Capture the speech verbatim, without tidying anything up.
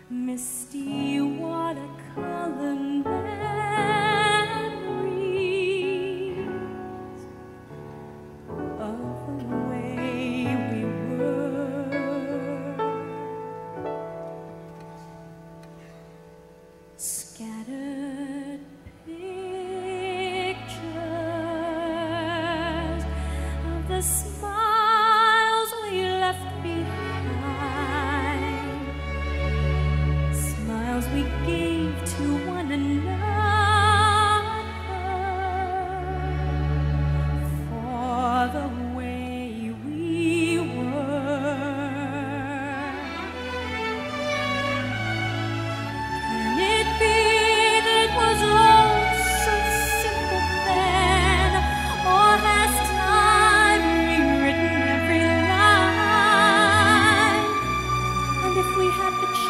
misty watercolor memories of the way we were, scattered pictures of the smiles we left behind, smiles we gave to one another for the way we were. Can it be that it was all so simple then, or has time rewritten every line? And if we had the